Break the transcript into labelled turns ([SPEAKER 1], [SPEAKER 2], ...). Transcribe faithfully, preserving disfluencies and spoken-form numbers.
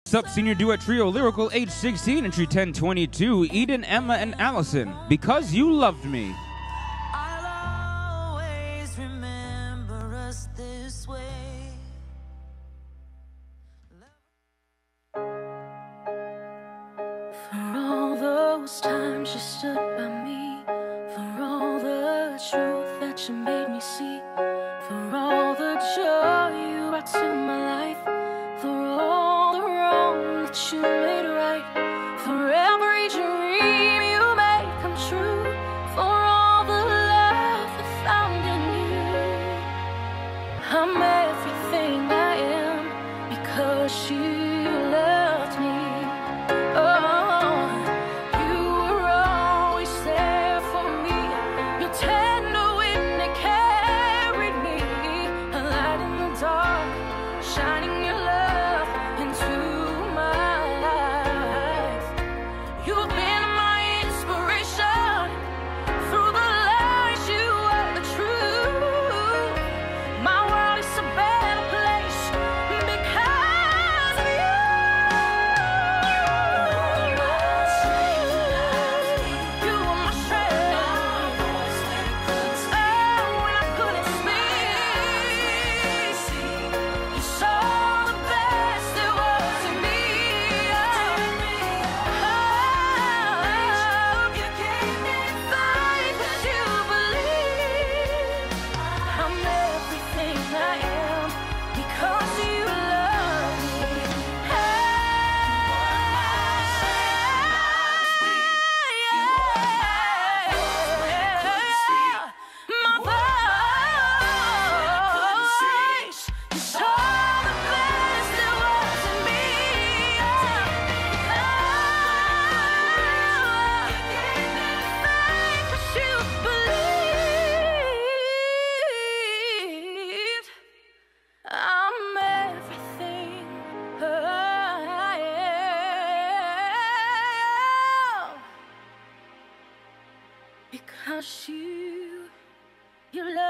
[SPEAKER 1] Next up, senior duet trio, lyrical, age sixteen, entry ten twenty-two, Eden, Emma, and Allison, Because You Loved Me.
[SPEAKER 2] I'll always remember us this way.
[SPEAKER 3] For all those times you stood by me, for all the truth that you made me see, for all the joy you brought to my life, for all the wrong that you made right, for every dream you made come true, for all the love I found in you. I'm everything I am because you loved me. Oh, you were always there for me. Your tender wind that carried me, a light in the dark, shining your love into my life. You've been my inspiration. Through the lies, you are the truth. My world is a better place because of you. You were my strength. Oh, when I couldn't speak, you saw the best there was in me. Oh, you gave me faith that you believe. I'm everything I am because you love me. My voice, you saw the best there was in me. You gave me faith that you believed. I'm everything I am because you, you love